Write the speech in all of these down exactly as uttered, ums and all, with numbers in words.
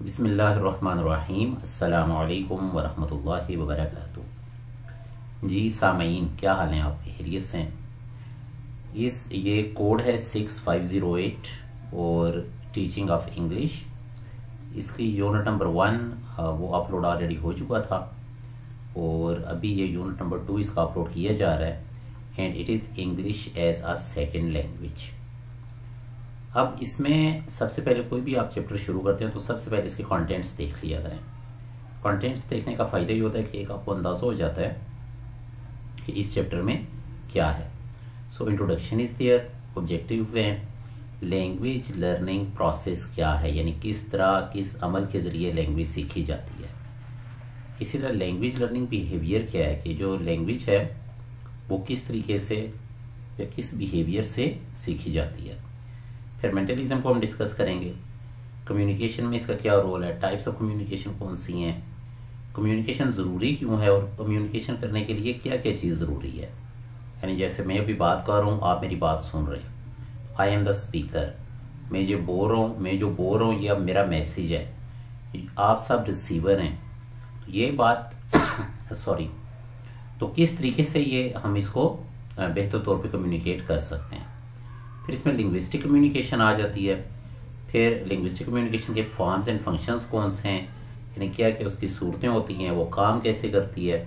बिस्मिल्लाहिर्रहमानिर्रहीम। अस्सलामु अलैकुम वरहमतुल्लाहि वबरकातुहू। जी सामीन, क्या हाल है आपके? खैरियत से हैं? इस ये कोड है सिक्स फाइव ज़ीरो एट और टीचिंग ऑफ इंग्लिश। इसकी यूनिट नंबर वन वो अपलोड ऑलरेडी हो चुका था और अभी ये यूनिट नंबर टू इसका अपलोड किया जा रहा है and it is English as a second language. अब इसमें सबसे पहले कोई भी आप चैप्टर शुरू करते हैं तो सबसे पहले इसके कंटेंट्स देख लिया करें। कंटेंट्स देखने का फायदा ये होता है कि एक आपको अंदाजा हो जाता है कि इस चैप्टर में क्या है। So introduction is there, objective है, लैंग्वेज लर्निंग प्रोसेस क्या है, यानी किस तरह किस अमल के जरिए लैंग्वेज सीखी जाती है। इसी तरह लैंग्वेज लर्निंग बिहेवियर क्या है कि जो लैंग्वेज है वो किस तरीके से या किस बिहेवियर से सीखी जाती है। फिर मेंटलिज्म को हम डिस्कस करेंगे। कम्युनिकेशन में इसका क्या रोल है, टाइप्स ऑफ कम्युनिकेशन कौन सी हैं, कम्युनिकेशन ज़रूरी क्यों है और कम्युनिकेशन करने के लिए क्या क्या चीज़ ज़रूरी है। यानी जैसे मैं अभी बात कर रहा हूँ, आप मेरी बात सुन रहे हैं, आई एम द स्पीकर, मैं जो बोल रहा हूँ मैं जो बोल रहा हूँ ये अब मेरा मैसेज है, आप सब रिसीवर हैं। तो ये बात सॉरी तो किस तरीके से ये हम इसको बेहतर तौर पे कम्युनिकेट कर सकते हैं। फिर इसमें लिंग्विस्टिक कम्युनिकेशन आ जाती है। फिर लिंग्विस्टिक कम्युनिकेशन के फॉर्म्स एंड फंक्शंस कौन से हैं, यानी क्या क्या उसकी सूरतें होती हैं, वो काम कैसे करती है।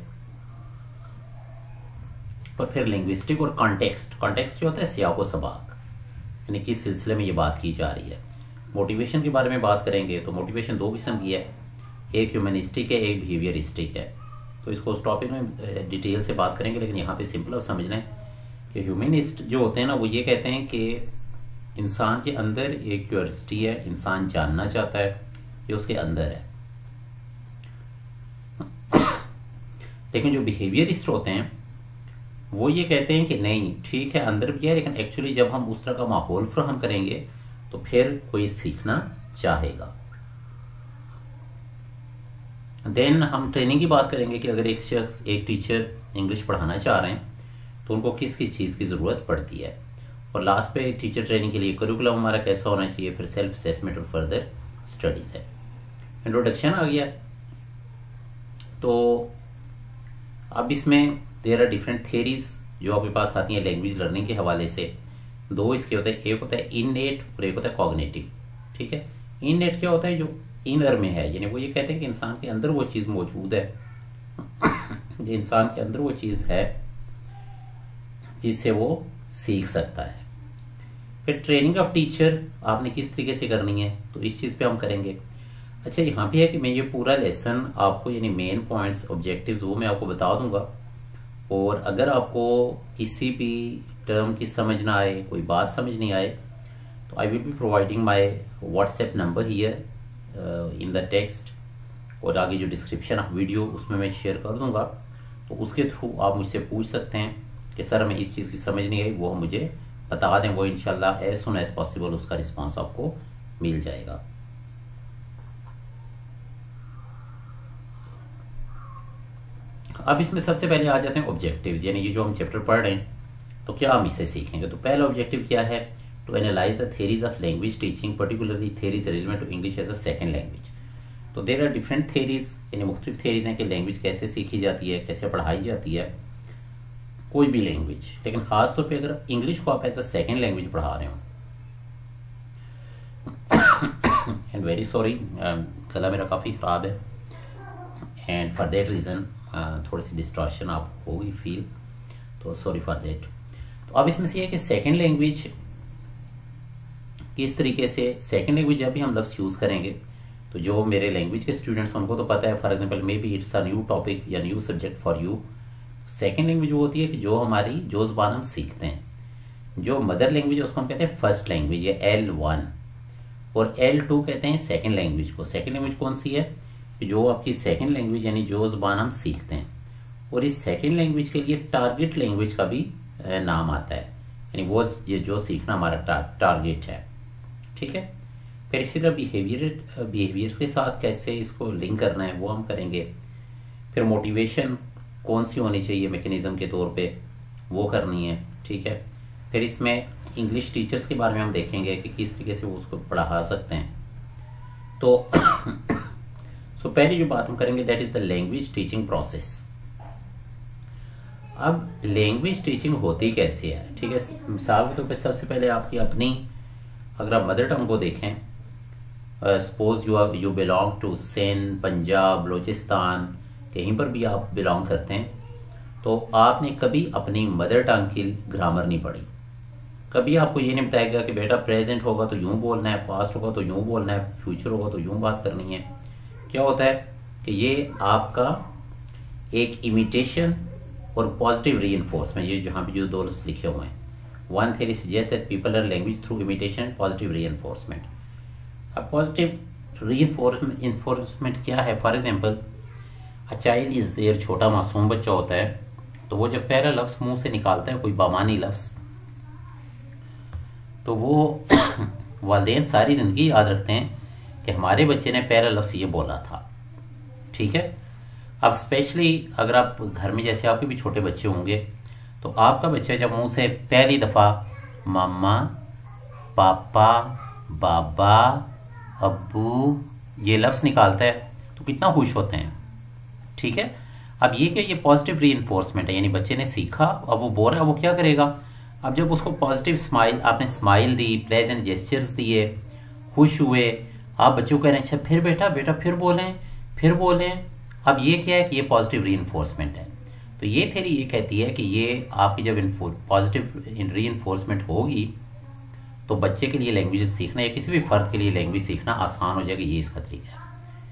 और फिर लिंग्विस्टिक और कॉन्टेक्स्ट, कॉन्टेक्स्ट क्या होता है, सियाक व सबाक, यानी किस सिलसिले में ये बात की जा रही है। मोटिवेशन के बारे में बात करेंगे तो मोटिवेशन दो किस्म की है, एक ह्यूमनिस्टिक है, एक बिहेवियरिस्टिक है। तो इसको उस टॉपिक में डिटेल से बात करेंगे, लेकिन यहाँ पे सिंपल और समझना है कि ह्यूमनिस्ट जो होते हैं ना वो ये कहते हैं कि इंसान के अंदर एक क्यूरियोसिटी है, इंसान जानना चाहता है, ये उसके अंदर है। लेकिन जो बिहेवियरिस्ट होते हैं वो ये कहते हैं कि नहीं ठीक है अंदर भी है, लेकिन एक्चुअली जब हम उस तरह का माहौल फराहम करेंगे तो फिर कोई सीखना चाहेगा। देन हम ट्रेनिंग की बात करेंगे कि अगर एक शख्स एक टीचर इंग्लिश पढ़ाना चाह रहे हैं तो उनको किस किस चीज़ की ज़रूरत पड़ती है। और लास्ट पे टीचर ट्रेनिंग के लिए करिकुलम हमारा कैसा होना चाहिए, फिर सेल्फ असेसमेंट और फर्दर स्टडीज है। इंट्रोडक्शन आ गया। तो अब इसमें देयर आर डिफरेंट थियरीज जो आपके पास आती हैं लैंग्वेज लर्निंग के हवाले से। दो इसके होते हैं, एक होता है इननेट और एक होता है कॉग्निटिव। ठीक है, इननेट क्या होता है, जो इनर में है, यानी वो ये कहते हैं कि इंसान के अंदर वो चीज़ मौजूद है, जो इंसान के अंदर वो चीज़ है जिससे वो सीख सकता है। फिर ट्रेनिंग ऑफ टीचर आपने किस तरीके से करनी है तो इस चीज़ पे हम करेंगे। अच्छा यहाँ पे है कि मैं ये पूरा लेसन आपको यानी मेन पॉइंट्स ऑब्जेक्टिव्स वो मैं आपको बता दूंगा, और अगर आपको किसी भी टर्म की समझ ना आए, कोई बात समझ नहीं आए, तो I will be providing my WhatsApp number here in the text, और आगे जो डिस्क्रिप्शन ऑफ वीडियो उसमें मैं शेयर कर दूंगा। तो उसके थ्रू आप मुझसे पूछ सकते हैं कि सर हमें इस चीज़ की समझ नहीं आई, वो मुझे बता दें, वो इंशाल्लाह एज सुन एज पॉसिबल उसका रिस्पांस आपको मिल जाएगा। अब इसमें सबसे पहले आ जाते हैं ऑब्जेक्टिव्स, यानी ये जो हम चैप्टर पढ़ रहे हैं तो क्या हम इसे सीखेंगे। तो पहला ऑब्जेक्टिव क्या है, to analyse the theories of language teaching, particularly theories relevant to English as a second language. तो देयर आर डिफरेंट थियरीज, यानी मुख्तलिफ थियरीज हैं कि लैंग्वेज कैसे सीखी जाती है, कैसे पढ़ाई जाती है, कोई भी लैंग्वेज, लेकिन खास तौर पे अगर इंग्लिश को आप एज अ सेकेंड लैंग्वेज पढ़ा रहे हो। एंड वेरी सॉरी, गला मेरा काफ़ी ख़राब है एंड फॉर देट रीज़न थोड़ी सी डिस्ट्रैक्शन आपको होगी फील, तो सॉरी फॉर देट। तो अब इसमें से है कि सेकेंड लैंग्वेज किस तरीके से, सेकेंड लैंग्वेज जब भी हम लफ्ज़ यूज़ करेंगे तो जो मेरे लैंग्वेज के स्टूडेंट्स उनको तो पता है, for example maybe it's a new topic या new subject for you. Second language वो होती है कि जो हमारी जो ज़बान हम सीखते हैं, जो मदर लैंग्वेज है उसको हम कहते हैं फर्स्ट लैंग्वेज या एल वन, और एल टू कहते हैं सेकेंड लैंग्वेज को। सेकेंड लैंग्वेज कौन सी है, जो आपकी सेकेंड लैंग्वेज यानी जो ज़बान हम सीखते हैं। और इस सेकेंड लैंग्वेज के लिए टारगेट लैंग्वेज का भी नाम आता है, यानी वो जो सीखना हमारा टारगेट है। ठीक है, फिर इसी तरह बिहेवियर बिहेवियर्स के साथ कैसे इसको लिंक करना है वो हम करेंगे। फिर मोटिवेशन कौन सी होनी चाहिए मैकेनिज्म के तौर पे, वो करनी है। ठीक है, फिर इसमें इंग्लिश टीचर्स के बारे में हम देखेंगे कि किस तरीके से वो उसको पढ़ा सकते हैं। तो सो पहली जो बात हम करेंगे that is the language teaching process. अब लैंग्वेज टीचिंग होती कैसे है, ठीक है। मिसाल के तौर पर सबसे पहले आपकी अपनी, अगर आप मदर टंग को देखें, suppose you you belong to Sindh, Punjab, Balochistan, कहीं पर भी आप बिलोंग करते हैं, तो आपने कभी अपनी मदर टंग की ग्रामर नहीं पढ़ी। कभी आपको ये नहीं बताएगा कि बेटा प्रेजेंट होगा तो यूं बोलना है, पास्ट होगा तो यूं बोलना है, फ्यूचर होगा तो यूं बात करनी है। क्या होता है कि ये आपका एक इमिटेशन और पॉजिटिव रीइंफोर्समेंट, ये जहां पे जो दो लफ्ज लिखे हुए हैं, one theory suggest that people learn language through imitation and positive reinforcement. अब पॉजिटिव रीइंफोर्समेंट क्या है? For example a child is there, छोटा मासूम बच्चा होता है, तो वो जब पहला लफ्ज मुंह से निकालता है, कोई बामानी लफ्ज, तो वो वालिदैन सारी जिंदगी याद रखते हैं कि हमारे बच्चे ने पहला लफ्ज ये बोला था, ठीक है। अब स्पेशली अगर आप घर में, जैसे आपके भी छोटे बच्चे होंगे, तो आपका बच्चा जब मुंह से पहली दफा मम्मा, पापा, बाबा, अब्बू ये लफ्ज निकालता है तो कितना खुश होते हैं, ठीक है। अब ये क्या, ये पॉजिटिव रीइंफोर्समेंट है, यानी बच्चे ने सीखा, अब वो बोल रहा है, वो क्या करेगा, अब जब उसको पॉजिटिव स्माइल, आपने स्माइल दी, प्लेजेंट जेस्चर्स दिए, खुश हुए, आप बच्चों को कह रहे हैं अच्छा फिर बेटा बेटा फिर बोलें फिर बोलें। अब ये क्या है कि ये पॉजिटिव रीइंफोर्समेंट है। तो ये थ्योरी ये कहती है कि ये आपकी जब पॉजिटिव रीइंफोर्समेंट होगी तो बच्चे के लिए लैंग्वेज सीखना या किसी भी फर्द के लिए लैंग्वेज सीखना आसान हो जाएगा। ये इसका तरीका है।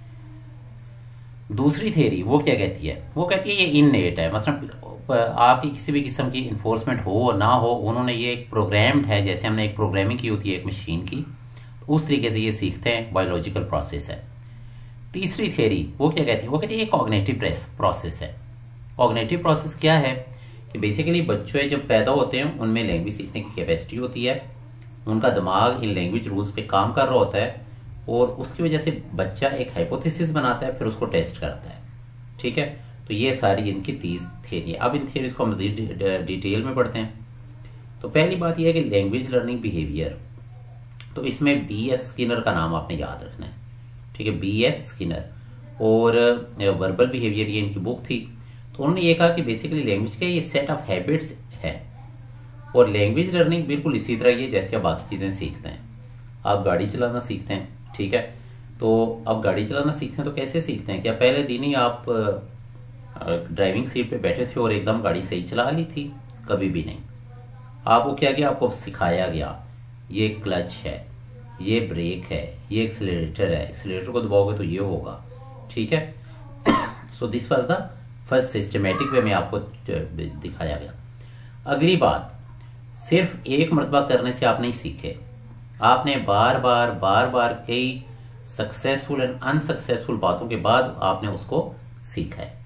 दूसरी थ्योरी वो क्या कहती है, वो कहती है ये इननेट है, मतलब आपकी किसी भी किस्म की इन्फोर्समेंट हो ना हो, उन्होंने ये एक प्रोग्राम्ड है, जैसे हमने एक प्रोग्रामिंग की होती है एक मशीन की, उस तरीके से ये सीखते हैं, बायोलॉजिकल प्रोसेस है। तीसरी थ्योरी वो क्या कहती है, वो कहती है ये कॉग्निटिव प्रोसेस है। कॉग्निटिव प्रोसेस क्या है कि बेसिकली बच्चे जब पैदा होते हैं उनमें लैंग्वेज सीखने की कैपेसिटी होती है, उनका दिमाग इन लैंग्वेज रूल्स पे काम कर रहा होता है और उसकी वजह से बच्चा एक हाइपोथेसिस बनाता है, फिर उसको टेस्ट करता है, ठीक है। तो ये सारी इनकी तीस थ्योरी है। अब इन थ्योरीज को मजीद डिटेल में पढ़ते हैं। तो पहली बात यह है कि लैंग्वेज लर्निंग बिहेवियर, तो इसमें बी एफ स्किनर का नाम आपने याद रखना है, ठीक है, बी एफ स्किनर, और वर्बल बिहेवियर ये इनकी बुक थी। तो उन्होंने ये कहा कि बेसिकली लैंग्वेज के ये सेट ऑफ हैबिट्स है और लैंग्वेज लर्निंग बिल्कुल इसी तरह ही है जैसे आप बाकी चीजें सीखते हैं। आप गाड़ी चलाना सीखते हैं, ठीक है, तो अब गाड़ी चलाना सीखते हैं तो कैसे सीखते हैं? क्या पहले दिन ही आप ड्राइविंग सीट पे बैठे थे और एकदम गाड़ी सही चला ली थी? कभी भी नहीं। आपको क्या किया, आपको सिखाया गया ये क्लच है, ये ब्रेक है, ये एक्सीलरेटर है, एक्सीलरेटर को दबाओगे तो ये होगा, ठीक है। So this was the first systematic way में आपको दिखाया गया। अगली बात, सिर्फ एक मरतबा करने से आप नहीं सीखे, आपने बार बार बार बार कई सक्सेसफुल एंड अनसक्सेसफुल बातों के बाद आपने उसको सीखा है।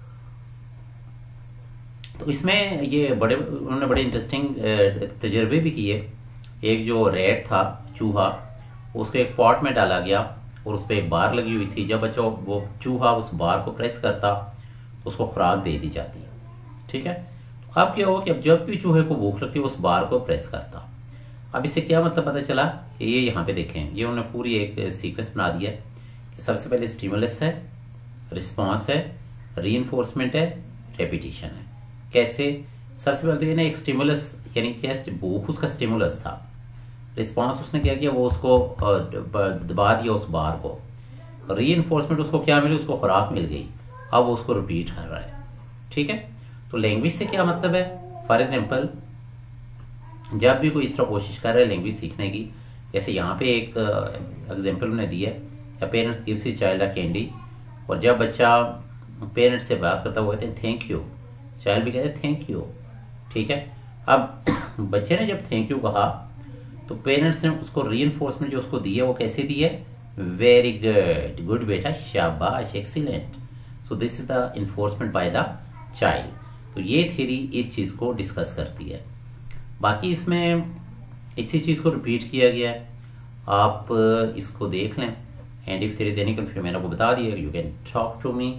तो इसमें ये बड़े उन्होंने बड़े इंटरेस्टिंग तजर्बे भी किए। एक जो रेड था, चूहा, उसको एक पॉट में डाला गया और उस पर एक बार लगी हुई थी। जब बच्चा वो चूहा उस बार को प्रेस करता तो उसको खुराक दे दी जाती, ठीक है। तो अब क्या हुआ कि अब जब भी चूहे को भूख लगती है उस बार को प्रेस करता। अब इससे क्या मतलब पता चला, ये यहाँ पे देखें, ये उन्होंने पूरी एक सीक्वेंस बना दिया कि सबसे पहले स्टिमुलस है, रिस्पॉन्स है, रीइंफोर्समेंट है, रेपिटेशन है। कैसे? सबसे पहले तो ये ना एक स्टिमुलस, यानी क्या, भूख उसका स्टिमुलस था, रिस्पॉन्स उसने क्या किया, वो उसको दबा दिया उस बार को, रीइंफोर्समेंट उसको क्या मिली, उसको खुराक मिल गई, अब वो उसको रिपीट कर रहा है, ठीक है। तो लैंग्वेज से क्या मतलब है, फॉर एग्जाम्पल जब भी कोई इस तरह कोशिश कर रहा है लैंग्वेज सीखने की, जैसे यहाँ पे एक एग्जाम्पल उन्होंने दिया है, parents gives his child a candy, और जब बच्चा पेरेंट्स से बात करता है वो कहते हैं थैंक यू, चाइल्ड भी कहते हैं थैंक यू, ठीक है। अब बच्चे ने जब थैंक यू कहा तो पेरेंट्स ने उसको रीइंफोर्समेंट जो उसको दी है वो कैसे दी है, वेरी गुड, गुड बेटा, शाबाश, excellent. So this is the enforcement by the child. तो ये थ्योरी इस चीज को डिस्कस करती है। बाकी इसमें इसी चीज को रिपीट किया गया है, आप इसको देख लें, and if there is any confusion मैंने आपको बता दिया, you can talk to me.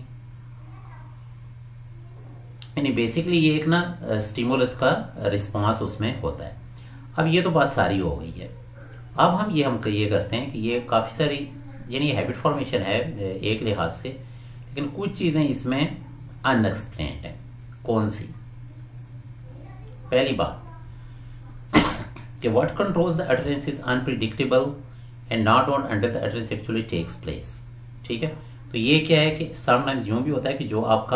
यानी बेसिकली ये एक ना स्टिमुलस का रिस्पांस उसमें होता है। अब ये तो बात सारी हो गई है। अब हम ये हम ये करते हैं कि ये काफी सारी यानी हैबिट फॉर्मेशन है एक लिहाज से, लेकिन कुछ चीजें इसमें अनएक्सप्लेन्ड है। कौन सी? पहली बात कि what controls the utterance is unpredictable and not on under the utterance actually takes place. ठीक है, तो ये क्या है कि समटाइम्स यूं भी होता है कि जो आपका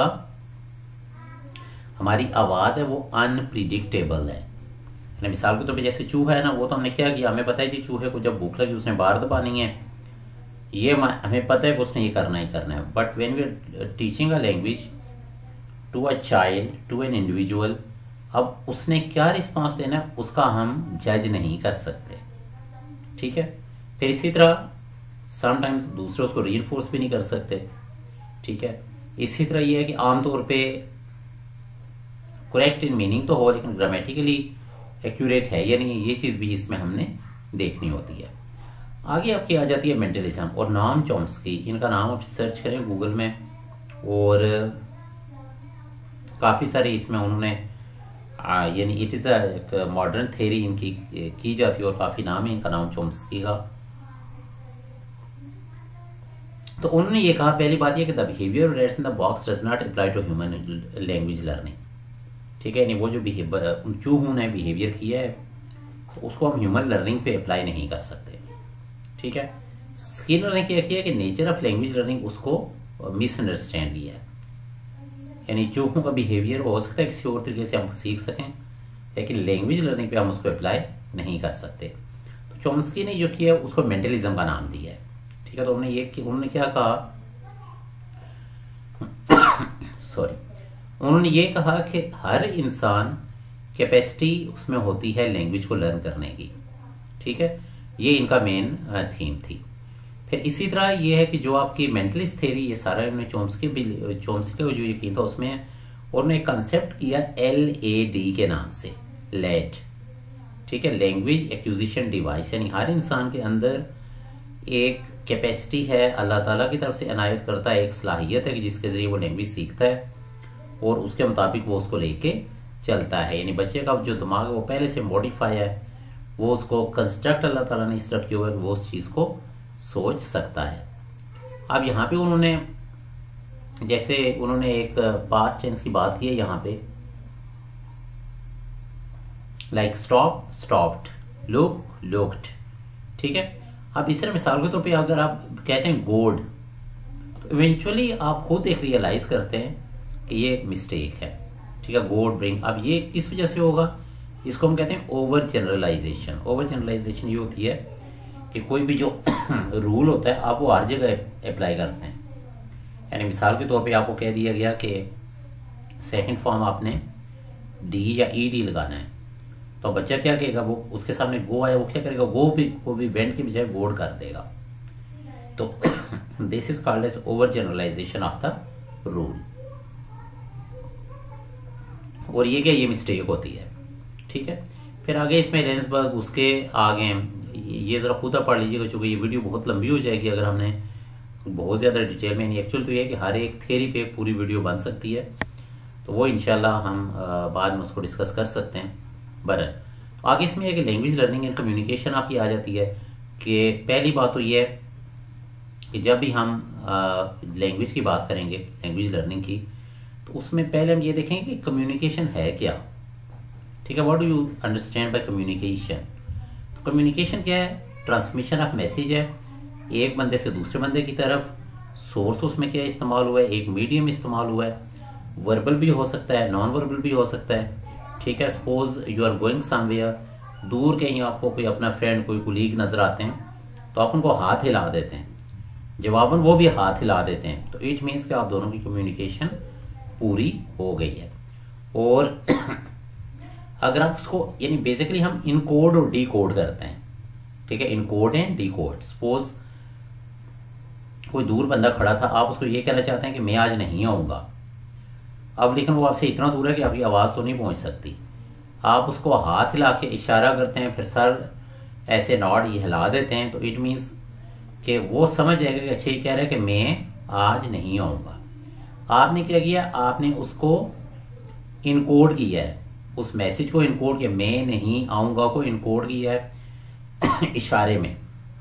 हमारी आवाज है वो अनप्रिडिक्टेबल है। मिसाल के तौर पे जैसे चूहा है ना, वो तो हमने क्या किया, हमें पता है कि चूहे को जब भूख लगी उसने बाहर दबानी है, ये हमें पता है कि उसने ये करना ही करना है। But when we are teaching a language to a child, to an individual, अब उसने क्या रिस्पॉन्स देना है उसका हम जज नहीं कर सकते। ठीक है, फिर इसी तरह समटाइम्स दूसरे उसको रीइंफोर्स भी नहीं कर सकते। ठीक है, इसी तरह ये है कि आमतौर पे करेक्ट इन मीनिंग तो हो, लेकिन ग्रामेटिकली एक्यूरेट है या नहीं, ये चीज भी इसमें हमने देखनी होती है। आगे आपकी आ जाती है मेंटलिज्म और नॉम चॉम्स्की। इनका नाम आप सर्च करें गूगल में, और काफी सारे इसमें उन्होंने यानी it is a modern theory इनकी की जाती है और काफी नाम है इनका, नाम चॉम्स्की का। तो उन्होंने ये कहा, पहली बात ये कि the behaviour rats in the box does not apply to human language learning. ठीक है, यानी वो जो चूहों ने बिहेवियर किया है तो उसको हम ह्यूमन लर्निंग पे अप्लाई नहीं कर सकते। ठीक है, स्किनर ने क्या किया कि नेचर ऑफ लैंग्वेज लर्निंग उसको मिसअंडरस्टैंड किया है, यानी चूहों का बिहेवियर हो सकता है किसी और तरीके से हम सीख सकें, लेकिन लैंग्वेज लर्निंग पे हम उसको अप्लाई नहीं कर सकते। तो चॉम्स्की ने जो किया उसको मेंटलिज्म का नाम दिया है। ठीक है, तो उन्होंने ये उन्होंने क्या कहा सॉरी उन्होंने ये कहा कि हर इंसान कैपेसिटी उसमें होती है लैंग्वेज को लर्न करने की। ठीक है, ये इनका मेन थीम थी। फिर इसी तरह ये है कि जो आपकी मेंटलिस्ट थ्योरी, ये सारा इन्होंने चॉम्स्की भी चॉम्स्की का जो यकीन था उसमें उन्होंने कंसेप्ट किया एल ए डी के नाम से, लेड। ठीक है, लैंग्वेज एक्विजिशन डिवाइस, यानी हर इंसान के अंदर एक कैपेसिटी है, अल्लाह ताला की तरफ से अनायत करता है, एक सलाहियत है कि जिसके जरिए वो लैंग्वेज सीखता है और उसके मुताबिक वो उसको लेके चलता है। यानी बच्चे का जो दिमाग है वो पहले से मॉडिफाई है, वो उसको कंस्ट्रक्ट अल्लाह ताला ने इस तरह किया हुआ है, वो उस चीज को सोच सकता है। अब यहाँ पे उन्होंने जैसे उन्होंने एक पास्ट टेंस की बात की है यहाँ पे, like stop stopped, look looked. ठीक है, अब इस तरह मिसाल के तौर पे अगर आप कहते हैं गोड, तो इवेंचुअली आप खुद एक रियलाइज करते हैं कि ये मिस्टेक है। ठीक है, गोड ब्रिंग, अब ये किस वजह से होगा, इसको हम कहते हैं ओवर जनरलाइजेशन। ओवर जनरलाइजेशन ये होती है कि कोई भी जो रूल होता है आप वो हर जगह अप्लाई करते हैं। यानी मिसाल के तौर पे आपको कह दिया गया कि सेकंड फॉर्म आपने डी या ई डी लगाना है, तो बच्चा क्या कहेगा, वो उसके सामने गो आया, वो क्या करेगा, गो भी वो भी वेंट की बजाय गोड कर देगा। तो this is called as overgeneralisation of the rule, और ये क्या, ये मिस्टेक होती है। ठीक है, फिर आगे इसमें रेंसबर्ग, उसके आगे ये जरा खुद पढ़ लीजिएगा, चूंकि ये वीडियो बहुत लंबी हो जाएगी अगर हमने बहुत ज्यादा डिटेल में। एक्चुअल तो ये है कि हर एक थ्योरी पे पूरी वीडियो बन सकती है, तो वो इंशाल्लाह हम बाद में उसको डिस्कस कर सकते हैं। बरन तो आगे इसमें है कि लैंग्वेज लर्निंग एंड कम्युनिकेशन आपकी आ जाती है कि पहली बात तो ये है कि जब भी हम लैंग्वेज की बात करेंगे, लैंग्वेज लर्निंग की, तो उसमें पहले हम ये देखेंगे कि कम्युनिकेशन है क्या। ठीक है, what do you understand by communication. तो कम्युनिकेशन क्या है, ट्रांसमिशन ऑफ मैसेज है एक बंदे से दूसरे बंदे की तरफ। सोर्स उसमें क्या इस्तेमाल हुआ है, एक मीडियम इस्तेमाल हुआ है, वर्बल भी हो सकता है, नॉन वर्बल भी हो सकता है। ठीक है, suppose you are going somewhere, दूर कहीं आपको कोई अपना फ्रेंड, कोई कुलीग नजर आते हैं, तो आप उनको हाथ हिला देते हैं, जवाबन वो भी हाथ हिला देते हैं, तो इट मीन्स कि आप दोनों की कम्युनिकेशन पूरी हो गई है। और अगर आप उसको, यानी बेसिकली हम इनकोड और डी कोड करते हैं। ठीक है, encode and decode. Suppose कोई दूर बंदा खड़ा था, आप उसको ये कहना चाहते हैं कि मैं आज नहीं आऊंगा, अब लेकिन वो आपसे इतना दूर है कि आपकी आवाज तो नहीं पहुंच सकती, आप उसको हाथ हिला के इशारा करते हैं, फिर सर ऐसे नॉड ये हिला देते हैं, तो इट मीन्स कि वो समझ जाएगा कि अच्छा ये कह रहा है कि मैं आज नहीं आऊंगा। आपने क्या किया, आपने उसको इनकोड किया है, उस मैसेज को इनकोड किया, मैं नहीं आऊंगा को इनकोड किया है इशारे में।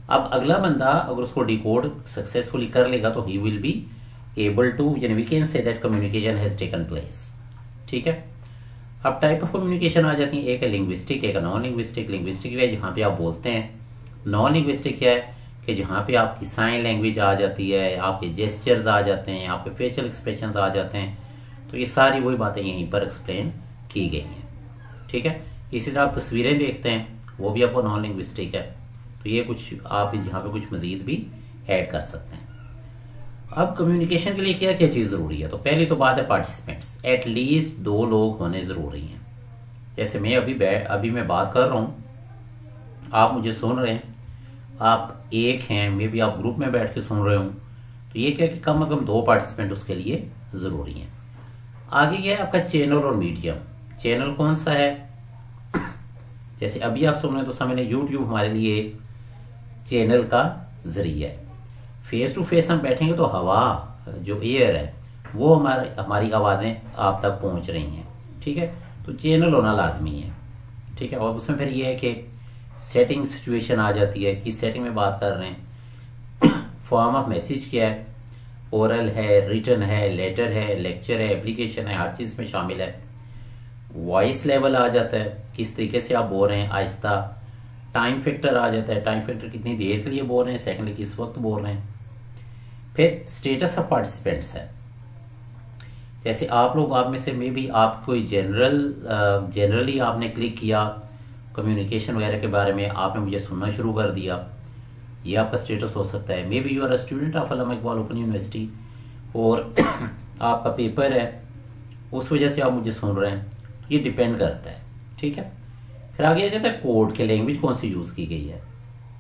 अब अगला बंदा अगर उसको डिकोड सक्सेसफुली कर लेगा तो he will be able to, यानी we can say that communication has taken place. ठीक है। अब टाइप ऑफ कम्युनिकेशन आ जाती है, एक है लिंग्विस्टिक, एक है नॉन लिंग्विस्टिक। लिंग्विस्टिक है जहाँ पे आप बोलते हैं, नॉन लिंग्विस्टिक क्या है कि जहाँ पे आपकी साइन लैंग्वेज आ जाती है, आपके जेस्चर्स आ जाते हैं, आपके फेशियल एक्सप्रेशंस आ जाते हैं। तो ये सारी वही बातें यहीं पर एक्सप्लेन की गई हैं। ठीक है। इसी तरह आप तस्वीरें देखते हैं, वो भी आपको नॉन लिंग्विस्टिक है। तो ये कुछ आप यहाँ पे कुछ मजीद भी ऐड कर सकते हैं। अब कम्युनिकेशन के लिए क्या क्या चीज जरूरी है, तो पहली तो बात है पार्टिसिपेंट्स, एटलीस्ट दो लोग होने जरूरी हैं। जैसे मैं अभी बैठ अभी मैं बात कर रहा हूं, आप मुझे सुन रहे हैं, आप एक हैं, मे भी आप ग्रुप में बैठ के सुन रहे हो, तो ये क्या कि कम से कम दो पार्टिसिपेंट उसके लिए जरूरी हैं। आगे क्या है आपका चैनल और मीडियम। चैनल कौन सा है, जैसे अभी आप सुन रहे हैं तो समझ लें यूट्यूब हमारे लिए चैनल का जरिया है। फेस टू फेस हम बैठेंगे तो हवा जो एयर है वो हमारे हमारी आवाजें आप तक पहुंच रही हैं। ठीक है। तो चैनल होना लाजमी है। ठीक है। और उसमें फिर ये है कि सेटिंग सिचुएशन आ जाती है, किस सेटिंग में बात कर रहे हैं, फॉर्म ऑफ मैसेज क्या है, ओरल है, रिटन है, लेटर है, लेक्चर है, एप्लीकेशन है, हर चीज में शामिल है। वॉइस लेवल आ जाता है, किस तरीके से आप बोल रहे हैं, आहिस्ता। टाइम फैक्टर आ जाता है, टाइम फैक्टर कितनी देर के लिए बोल रहे हैं, सेकंड किस वक्त बोल रहे हैं। फिर स्टेटस ऑफ पार्टिसिपेंट्स है, जैसे आप लोग आप में से मे भी आप कोई जनरल जनरली आपने क्लिक किया कम्युनिकेशन वगैरह के बारे में, आपने मुझे सुनना शुरू कर दिया, ये आपका स्टेटस हो सकता है। Maybe you are a student of Allama Iqbal Open University और आपका पेपर है, उस वजह से आप मुझे सुन रहे हैं, ये डिपेंड करता है। ठीक है। फिर आगे आ जाता है कोड के, लैंग्वेज कौन सी यूज की गई है,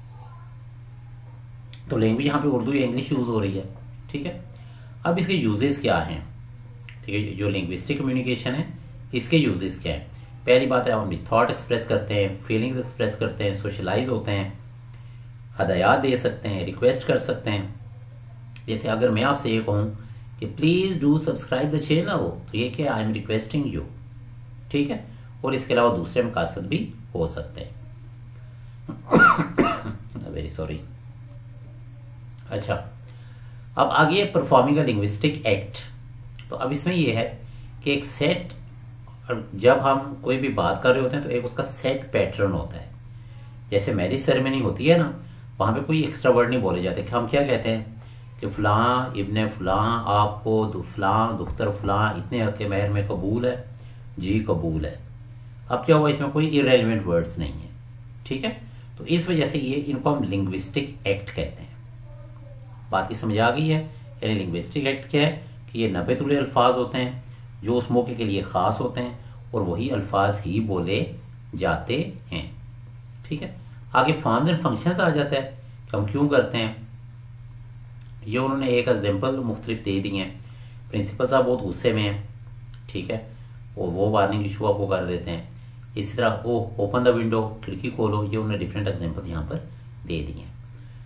तो लैंग्वेज यहाँ पे उर्दू या इंग्लिश यूज हो रही है। ठीक है। अब इसके यूजेस क्या हैं, ठीक है, जो लिंग्विस्टिक कम्युनिकेशन है इसके यूजेस क्या है। पहली बात है, हम अपनी थॉट एक्सप्रेस करते हैं, फीलिंग्स एक्सप्रेस करते हैं, सोशलाइज होते हैं, हदायत दे सकते हैं, रिक्वेस्ट कर सकते हैं। जैसे अगर मैं आपसे ये कहूं कि please do subscribe the channel, तो ये क्या, आई एम रिक्वेस्टिंग यू। ठीक है। और इसके अलावा दूसरे मकासद भी हो सकते हैं। Very sorry. अच्छा, अब आगे परफॉर्मिंग अ लिंग्विस्टिक एक्ट। तो अब इसमें यह है कि एक सेट, जब हम कोई भी बात कर रहे होते हैं तो एक उसका सेट पैटर्न होता है। जैसे मैरिज सेरेमनी होती है ना, वहां पे कोई एक्स्ट्रा वर्ड नहीं बोले जाते। हम क्या कहते हैं कि फलां इब्ने फलां आपको फलां दुख्तर फलां इतने हक के महर में कबूल है, जी कबूल है। अब क्या हुआ, इसमें कोई इरेलीवेंट वर्ड्स नहीं है। ठीक है। तो इस वजह से ये इनको हम लिंग्विस्टिक एक्ट कहते हैं। बात समझ आ गई है। यानी लिंग्विस्टिक एक्ट क्या है कि ये नब्बे तुले अल्फाज होते हैं जो उस मौके के लिए खास होते हैं और वही अल्फाज ही बोले जाते हैं। ठीक है। आगे फॉर्म्स एंड फंक्शंस आ जाता है कि हम क्यों करते हैं। ये उन्होंने एक एग्जाम्पल मुख्तलिफ दे दी है। प्रिंसिपल साहब बहुत गुस्से में हैं। ठीक है। और वो वार्निंग इशू आपको कर देते हैं। इसी तरह ओ ओपन द विंडो, खिड़की खोलो, ये उन्होंने डिफरेंट एग्जाम्पल्स यहाँ पर दे दिए हैं।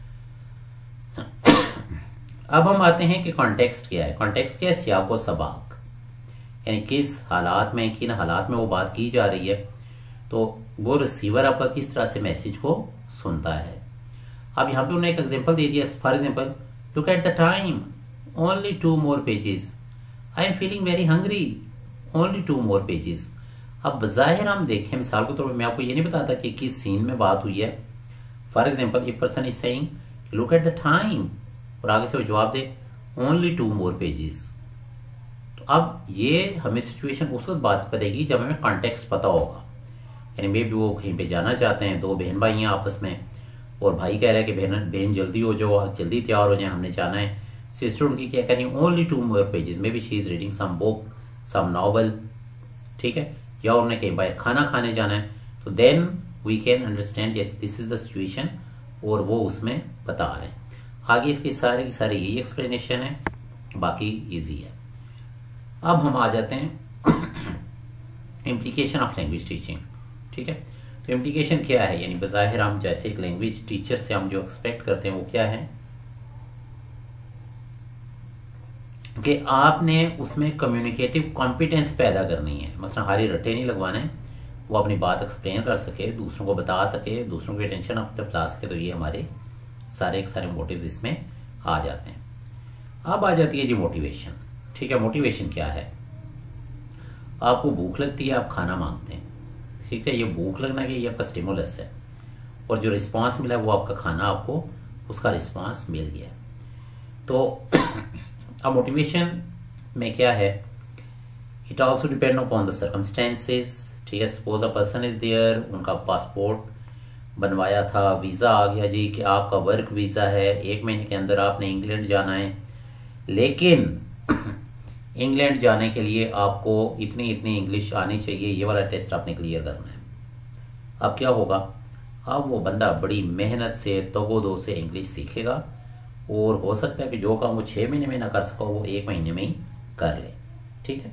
अब हम आते हैं कि कॉन्टेक्स्ट क्या है। कॉन्टेक्स्ट क्या है, सियाक व सबाक, यानी किस हालात में, किन हालात में वो बात की जा रही है, तो वो रिसीवर आपका किस तरह से मैसेज को सुनता है। अब यहाँ पे उन्होंने एक एग्जांपल दे दिया। For example, look at the time, only two more pages, I am feeling very hungry, only two more pages. अब बजाहिर हम देखें, मिसाल के तौर पर मैं आपको ये नहीं बताता कि किस सीन में बात हुई है। For example, a person is saying look at the time, और आगे से वो जवाब दे ओनली टू मोर पेजेस। तो अब ये हमें सिचुएशन उस वक्त बात पड़ेगी जब हमें कॉन्टेक्स्ट पता होगा। यानी मे भी वो कहीं पे जाना चाहते हैं, दो बहन भाई हैं आपस में, और भाई कह रहा है कि बहन बहन जल्दी हो जाओ, जल्दी तैयार हो जाए, हमने जाना है। सिस्टर उनकी क्या कह रही है, only two more pages, maybe she is reading some book, some novel. ठीक है। या उन्हें कहीं बाहर खाना खाने जाना है, तो then we can understand yes this is the situation, और वो उसमें बता रहे हैं। आगे इसकी सारे की सारी यही एक्सप्लेनेशन है, बाकी इजी है। अब हम आ जाते हैं इम्प्लीकेशन ऑफ लैंग्वेज टीचिंग। ठीक है। तो इम्प्लीकेशन क्या है, यानी बज़ाहिर हम जैसे एक लैंग्वेज टीचर से हम जो एक्सपेक्ट करते हैं वो क्या है कि आपने उसमें कम्युनिकेटिव कॉम्पिटेंस पैदा करनी है। मसलन हारी रट्टे नहीं लगवाने, वो अपनी बात एक्सप्लेन कर सके, दूसरों को बता सके, दूसरों की टेंशन अपने ला सके, तो ये हमारे सारे के सारे मोटिव्स इसमें आ जाते हैं। अब आ जाती है जी मोटिवेशन। ठीक है, मोटिवेशन क्या है? आपको भूख लगती है, आप खाना मांगते हैं। ठीक है, ये भूख लगना कि ये आपका स्टिमुलस है, और जो रिस्पांस मिला वो आपका खाना, आपको उसका रिस्पांस मिल गया। तो अब मोटिवेशन में क्या है, it also depend upon the circumstances. ठीक है, suppose a person is there, उनका पासपोर्ट बनवाया था, वीजा आ गया जी कि आपका वर्क वीजा है, एक महीने के अंदर आपने इंग्लैंड जाना है, लेकिन इंग्लैंड जाने के लिए आपको इतनी इतनी इंग्लिश आनी चाहिए, ये वाला टेस्ट आपने क्लियर करना है। अब क्या होगा, अब वो बंदा बड़ी मेहनत से तगोदो से इंग्लिश सीखेगा, और हो सकता है कि जो काम वो छह महीने में ना कर सका वो एक महीने में ही कर ले। ठीक है,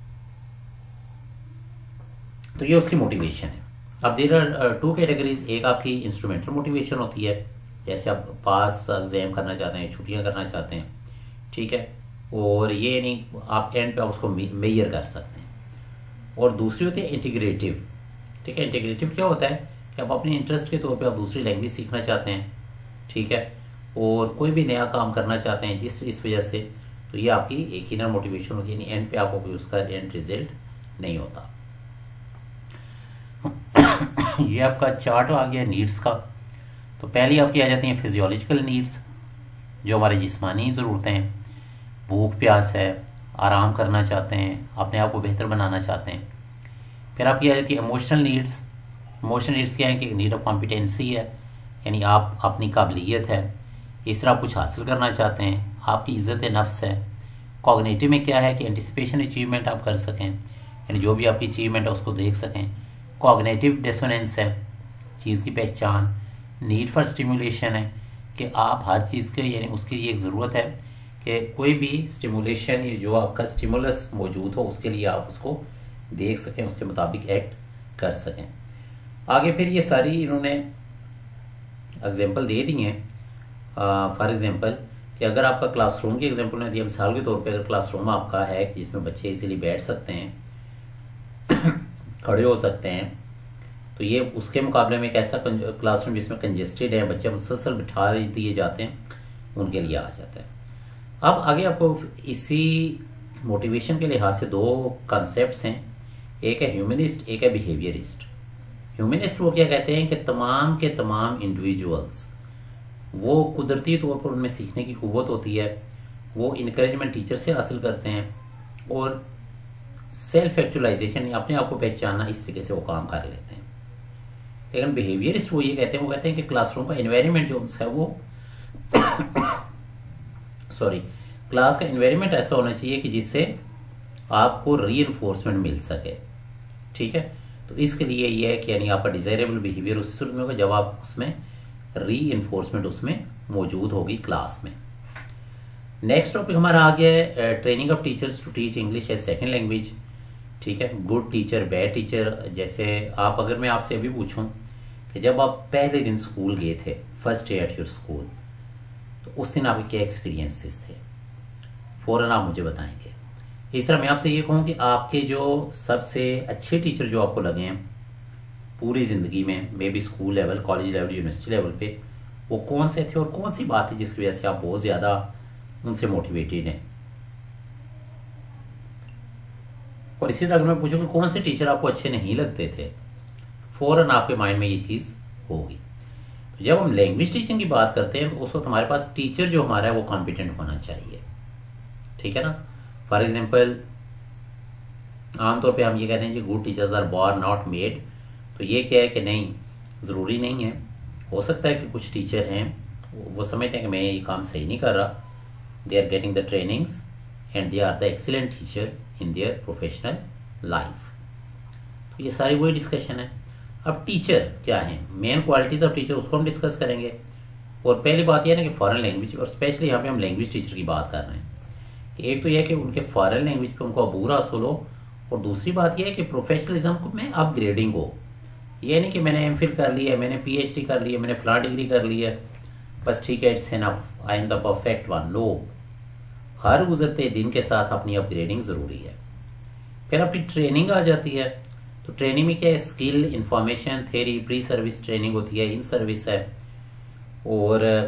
तो ये उसकी मोटिवेशन है। अब देयर आर टू कैटेगरीज, एक आपकी इंस्ट्रूमेंटल मोटिवेशन होती है, जैसे आप पास एग्जाम करना चाहते हैं, छुट्टियां करना चाहते हैं। ठीक है, और ये नहीं आप एंड पे आप उसको मेजर कर सकते हैं। और दूसरी होती है इंटीग्रेटिव। ठीक है, इंटीग्रेटिव क्या होता है कि आप अपने इंटरेस्ट के तौर पे आप दूसरी लैंग्वेज सीखना चाहते हैं। ठीक है, और कोई भी नया काम करना चाहते हैं जिस इस वजह से, तो ये आपकी एक इनर मोटिवेशन होती है, एंड पे आपको कोई उसका एंड रिजल्ट नहीं होता। ये आपका चार्ट आ गया नीड्स का। तो पहली आपकी आ जाती है फिजियोलॉजिकल नीड्स, जो हमारी जिस्मानी ज़रूरतें हैं, भूख प्यास है, आराम करना चाहते हैं, अपने आप को बेहतर बनाना चाहते हैं। फिर आपकी आ जाती है इमोशनल नीड्स। इमोशनल नीड्स क्या है कि नीड ऑफ कॉम्पिटेंसी है, यानी आप अपनी काबिलियत है, इस तरह आप कुछ हासिल करना चाहते हैं, आपकी इज्जत नफ्स है। कॉग्निटिव में क्या है कि एंटिसिपेशन अचीवमेंट आप कर सकें, यानी जो भी आपकी अचीवमेंट है उसको देख सकें। कॉग्निटिव डिसोनेंस है, चीज़ की पहचान। नीड फॉर स्टिमुलेशन है कि आप हर चीज़ के, यानी उसकी ये एक ज़रूरत है कि कोई भी स्टिमुलेशन, ये जो आपका स्टिमुलस मौजूद हो उसके लिए आप उसको देख सकें, उसके मुताबिक एक्ट कर सकें। आगे फिर ये सारी इन्होंने एग्जाम्पल दे दी हैं। फॉर एग्जाम्पल कि अगर आपका क्लासरूम की एग्जाम्पल ने दिया, मिसाल के तौर पे अगर क्लासरूम आपका है जिसमें बच्चे इजीली बैठ सकते हैं, खड़े हो सकते हैं, तो ये उसके मुकाबले में एक ऐसा क्लासरूम जिसमें कंजेस्टेड है, बच्चे मुसलसल बिठा दिए जाते हैं, उनके लिए आ जाता है। अब आगे आपको इसी मोटिवेशन के लिहाज से दो कॉन्सेप्ट्स हैं, एक है ह्यूमनिस्ट, एक है बिहेवियरिस्ट। ह्यूमनिस्ट वो क्या कहते हैं कि तमाम के तमाम इंडिविजुअल्स, वो कुदरती तौर पर उनमें सीखने की कुव्वत होती है, वो इनकरेजमेंट टीचर से हासिल करते हैं, और सेल्फ एक्चुअलाइजेशन, अपने आप को पहचानना, इस तरीके से वो काम कर लेते हैं। लेकिन बिहेवियरिस्ट वो ये कहते हैं, वो कहते हैं कि क्लासरूम का एनवायरनमेंट जो है वो सॉरी क्लास का एनवायरनमेंट ऐसा होना चाहिए कि जिससे आपको रीइंफोर्समेंट मिल सके। ठीक है, तो इसके लिए ये है कि यानी आपका डिजायरेबल बिहेवियर उस सूरत में होगा जब आप उसमें रीइंफोर्समेंट उसमें मौजूद होगी क्लास में। नेक्स्ट टॉपिक हमारा आ गया है training of teachers to teach English as second language. ठीक है, गुड टीचर, बैड टीचर। जैसे आप, अगर मैं आपसे अभी पूछूं कि जब आप पहले दिन स्कूल गए थे, first day at your school, तो उस दिन आपके क्या एक्सपीरियंसेस थे, फौरन आप मुझे बताएंगे। इस तरह मैं आपसे ये कहूं कि आपके जो सबसे अच्छे टीचर जो आपको लगे हैं पूरी जिंदगी में, maybe school level, college level, university level पे, वो कौन से थे और कौन सी बात है जिसकी वजह से आप बहुत ज्यादा उनसे मोटिवेटेड हैं। और इसी तरह अगर मैं पूछूं कि कौन से टीचर आपको अच्छे नहीं लगते थे, फौरन आपके माइंड में ये चीज होगी। तो जब हम लैंग्वेज टीचिंग की बात करते हैं तो उस वक्त हमारे पास टीचर जो हमारा है वो कॉम्पिटेंट होना चाहिए। ठीक है ना। फॉर एग्जाम्पल आमतौर पे हम ये कहते हैं कि good teachers are born not made. तो ये क्या है कि नहीं, जरूरी नहीं है। हो सकता है कि कुछ टीचर हैं वो समझते हैं कि मैं ये काम सही नहीं कर रहा, they are getting the trainings and they are the excellent teacher in their professional life. तो ये सारी वही डिस्कशन है। अब टीचर क्या है, मेन क्वालिटीज ऑफ टीचर, उसको हम डिस्कस करेंगे। और पहली बात यह है ना कि फॉरेन लैंग्वेज, और स्पेशली यहाँ पे हम लैंग्वेज टीचर की बात कर रहे हैं। एक तो यह है कि उनके फॉरेन लैंग्वेज पे उनको अबूर हासिल हो, और दूसरी बात यह है कि प्रोफेशनलिज्म में अपग्रेडिंग हो। ये नहीं कि मैंने एम फिल कर लिया, मैंने पीएचडी कर लिया, मैंने फला डिग्री कर ली है, बस ठीक है, it's enough, I am the perfect one. No, हर गुजरते दिन के साथ अपनी अपग्रेडिंग जरूरी है। फिर अपनी ट्रेनिंग आ जाती है। तो ट्रेनिंग में क्या है, skill, information, theory, pre service training होती है, इन सर्विस है, और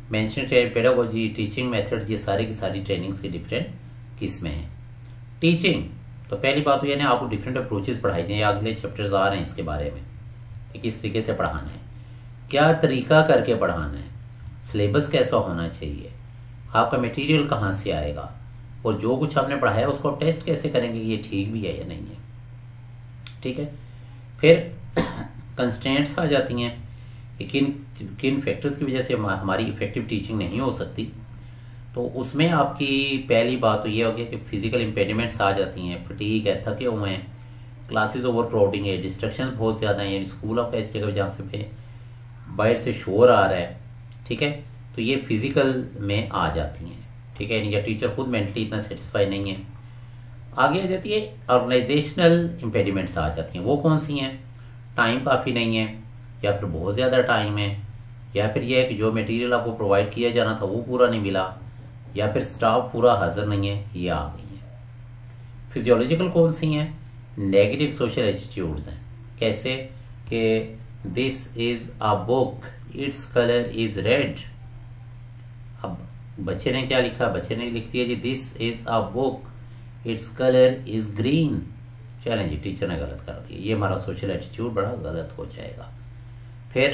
मेंशनिंग पेडागोजी, टीचिंग मेथड्स, ये सारी की सारी ट्रेनिंग्स की डिफरेंट किस्में हैं। टीचिंग तो पहली बात तो ये ना आपको डिफरेंट अप्रोचेस पढ़ाई जाए, अगले चैप्टर्स आ रहे हैं इसके बारे में कि किस तरीके से पढ़ाना है, क्या तरीका करके पढ़ाना है, सिलेबस कैसा होना चाहिए, आपका मटेरियल कहाँ से आएगा, और जो कुछ आपने पढ़ाया उसको आप टेस्ट कैसे करेंगे कि ये ठीक भी है या नहीं है। ठीक है, फिर कंस्ट्रेंट्स आ जाती हैं कि किन किन फैक्टर्स की वजह से हमारी इफेक्टिव टीचिंग नहीं हो सकती। तो उसमें आपकी पहली बात तो ये होगी कि फिजिकल इम्पेडिमेंट्स आ जाती हैं, फटीग है, थके हुए हैं, क्लासेस ओवर क्राउडिंग है, डिस्ट्रक्शन बहुत ज़्यादा है, स्कूल आप ऐसी जगह जहाँ से पे बाहर से शोर आ रहा है। ठीक है, तो ये फिजिकल में आ जाती हैं। ठीक है, या टीचर खुद मेंटली इतना सेटिस्फाई नहीं है। आगे आ जाती है ऑर्गेनाइजेशनल इम्पेडिमेंट्स आ जाती हैं। वो कौन सी हैं? टाइम काफ़ी नहीं है, या फिर बहुत ज़्यादा टाइम है, या फिर यह है कि जो मटेरियल आपको प्रोवाइड किया जाना था वो पूरा नहीं मिला, या फिर स्टाफ पूरा हाजिर नहीं है, ये आ गई है। फिजियोलॉजिकल कौन सी हैं? नेगेटिव सोशल एटीट्यूड्स हैं। कैसे कि this is a book, its colour is red. अब बच्चे ने क्या लिखा? बच्चे ने लिख दिया जी this is a book, its colour is green. चलें जी, टीचर ने गलत कर दिया, ये हमारा सोशल एटीट्यूड बड़ा गलत हो जाएगा। फिर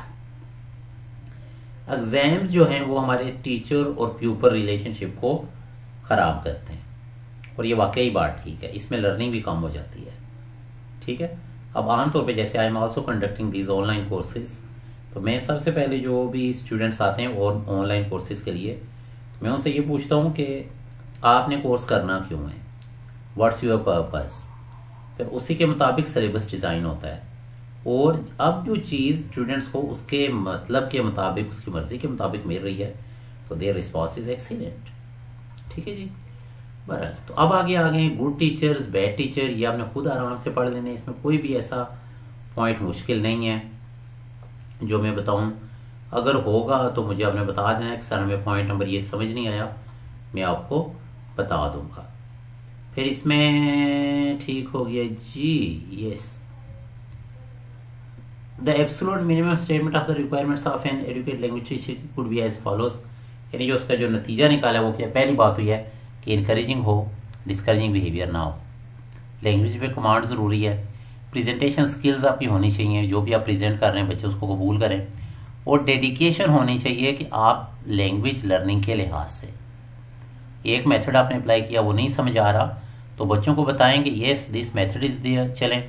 एग्जाम्स जो हैं वो हमारे टीचर और प्यूपर रिलेशनशिप को खराब करते हैं, और ये वाकई बात ठीक है, इसमें लर्निंग भी कम हो जाती है। ठीक है, अब आमतौर पे जैसे I am also conducting these online courses, तो मैं सबसे पहले जो भी स्टूडेंट्स आते हैं और ऑनलाइन कोर्सेज के लिए, मैं उनसे ये पूछता हूँ कि आपने कोर्स करना क्यों है, व्हाट्स योर पर्पस। फिर उसी के मुताबिक सिलेबस डिज़ाइन होता है, और अब जो चीज़ स्टूडेंट्स को उसके मतलब के मुताबिक, उसकी मर्जी के मुताबिक मिल रही है, तो देयर रिस्पॉन्स इज एक्सीलेंट। ठीक है जी, बराबर। तो अब आगे आ गए गुड टीचर्स, बैड टीचर, ये आपने खुद आराम से पढ़ लेने, इसमें कोई भी ऐसा पॉइंट मुश्किल नहीं है जो मैं बताऊं। अगर होगा तो मुझे आपने बता देना कि सर हमें पॉइंट नंबर ये समझ नहीं आया, मैं आपको बता दूंगा। फिर इसमें ठीक हो गया जी, yes, the absolute minimum statement of the requirements of an adequate language teacher could be as follows. यानी जो उसका जो नतीजा निकाला वो क्या? पहली बात तो यह है कि इनकरेजिंग हो, डिस्करेजिंग बिहेवियर ना हो, लैंग्वेज पे कमांड जरूरी है, प्रेजेंटेशन स्किल्स आपकी होनी चाहिए, जो भी आप प्रेजेंट कर रहे हैं बच्चे उसको कबूल करें, और डेडिकेशन होनी चाहिए कि आप लैंग्वेज लर्निंग के लिहाज से एक मेथड आपने अप्लाई किया, वो नहीं समझ आ रहा, तो बच्चों को बताएंगे yes this method is there, चलें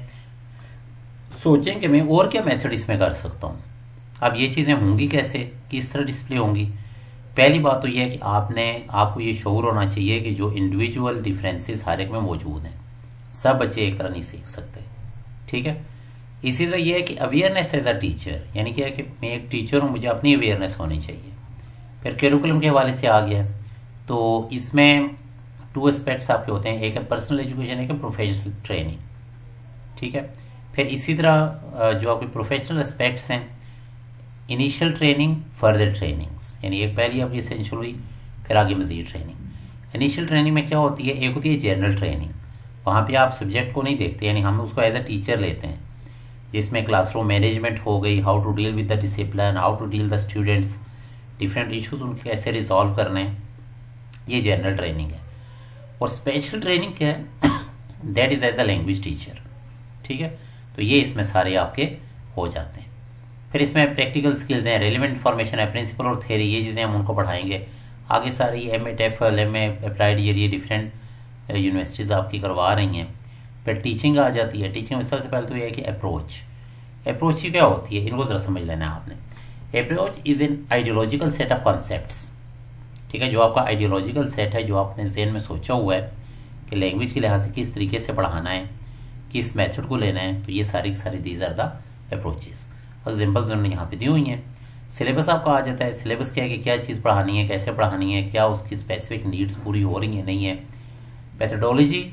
सोचें कि मैं और क्या मेथड इसमें कर सकता हूँ। अब ये चीज़ें होंगी कैसे, किस तरह डिस्प्ले होंगी? पहली बात तो यह है कि आपने आपको ये शऊर होना चाहिए कि जो इंडिविजुअल डिफरेंसेस हर एक में मौजूद हैं, सब बच्चे एक तरह नहीं सीख सकते। ठीक है, इसी तरह यह है कि अवेयरनेस एज अ टीचर, यानी क्या है कि मैं एक टीचर हूँ, मुझे अपनी अवेयरनेस होनी चाहिए। फिर करिकुलम के हवाले से आ गया, तो इसमें टू एस्पेक्ट्स आपके होते हैं, एक है पर्सनल एजुकेशन, एक है प्रोफेशनल ट्रेनिंग। ठीक है, फिर इसी तरह जो आपके प्रोफेशनल एस्पेक्ट्स हैं, इनिशियल ट्रेनिंग, फर्दर ट्रेनिंग्स, यानी एक पहली आपकी एसेंशियल हुई, फिर आगे मजीद ट्रेनिंग। इनिशियल ट्रेनिंग में क्या होती है? एक होती है जनरल ट्रेनिंग, वहाँ पे आप सब्जेक्ट को नहीं देखते, यानी हम उसको एज अ टीचर लेते हैं, जिसमें क्लासरूम मैनेजमेंट हो गई, how to deal with the discipline, how to deal the students, different issues उनके कैसे रिजॉल्व करने, ये जनरल ट्रेनिंग है। और स्पेशल ट्रेनिंग क्या है? That is as a language teacher. ठीक है, तो ये इसमें सारे आपके हो जाते हैं। फिर इसमें प्रैक्टिकल स्किल्स हैं, रेलिवेंट इन्फॉर्मेशन है, प्रिंसिपल और थ्योरी, ये चीज़ें हम उनको पढ़ाएंगे। आगे सारी M A TEFL, M A applied, ये डिफरेंट यूनिवर्सिटीज़ आपकी करवा रही हैं। फिर टीचिंग आ जाती है। टीचिंग में सबसे पहले तो ये है कि अप्रोच, अप्रोच ही क्या होती है, इनको जरा समझ लेना है आपने। Approach is an ideological set of concepts. ठीक है, जो आपका आइडियोलॉजिकल सेट है, जो आपने ज़हन में सोचा हुआ है कि लैंग्वेज के लिहाज से किस तरीके से पढ़ाना है, किस मेथड को लेना है, तो ये सारी सारी these are the approaches. Examples उन्होंने यहाँ पे दी हुई हैं। सिलेबस आपका आ जाता है, सिलेबस क्या है कि क्या चीज़ पढ़ानी है, कैसे पढ़ानी है, क्या उसकी स्पेसिफिक नीड्स पूरी हो रही है नहीं है। मेथडोलॉजी,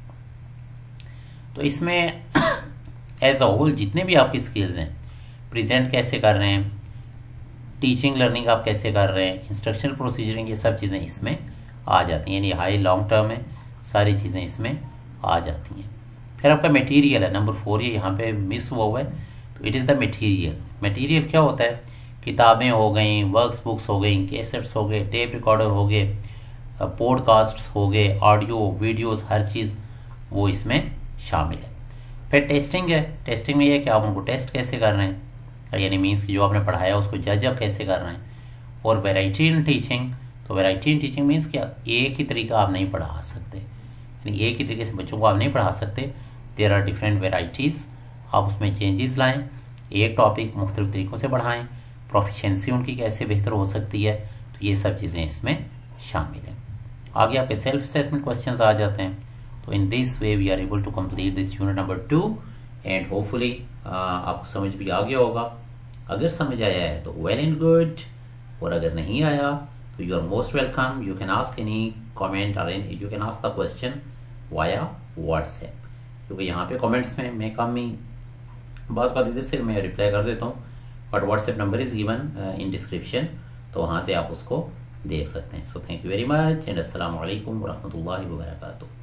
तो इसमें एज अ होल जितने भी आपकी स्किल्स हैं, प्रेजेंट कैसे कर रहे हैं, टीचिंग लर्निंग आप कैसे कर रहे हैं, इंस्ट्रक्शनल प्रोसीजरिंग, ये सब चीज़ें इसमें आ जाती हैं। यानी हाई लॉन्ग टर्म में सारी चीज़ें इसमें आ जाती हैं। फिर आपका मटेरियल है, नंबर फोर, ये यहाँ पे मिस हुआ हुआ है, तो it is the material. Material क्या होता है किताबें हो गई, वर्क्स बुक्स हो गई, कैसेट्स हो गए, टेप रिकॉर्डर हो गए, पॉडकास्ट्स हो गए, ऑडियो वीडियोस, हर चीज़ वो इसमें शामिल है। फिर टेस्टिंग है। टेस्टिंग में ये है कि आप उनको टेस्ट कैसे कर रहे हैं, यानी मीन्स कि जो आपने पढ़ाया उसको जज आप कैसे कर रहे हैं। और वैरायटी इन टीचिंग, तो वैरायटी इन टीचिंग मीन्स कि एक ही तरीका आप नहीं पढ़ा सकते, यानी एक ही तरीके से बच्चों को आप नहीं पढ़ा सकते। देयर आर डिफरेंट वेराइटीज़, आप उसमें चेंजेस लाएँ, एक टॉपिक मुख्तलिफ तरीक़ों से पढ़ाएँ, प्रोफिशिएंसी उनकी कैसे बेहतर हो सकती है, तो ये सब चीज़ें इसमें शामिल हैं। आगे आपके सेल्फ असेसमेंट क्वेश्चंस आ जाते हैं। तो in this way we are able to complete this unit number two and hopefully आपको समझ भी आ गया होगा। अगर समझ आया है तो वेल एंड गुड, और अगर नहीं आया तो you are most welcome. You can ask any comment और you can ask the question via WhatsApp, क्योंकि यहाँ पे कमेंट्स में मैं कम ही बस बात इधर से मैं रिप्लाई कर देता हूँ, but WhatsApp number is given in description, तो वहाँ से आप उसको देख सकते हैं। So thank you very much and अस्सलाम वालेकुम व रहमतुल्लाहि व बरकातुहू।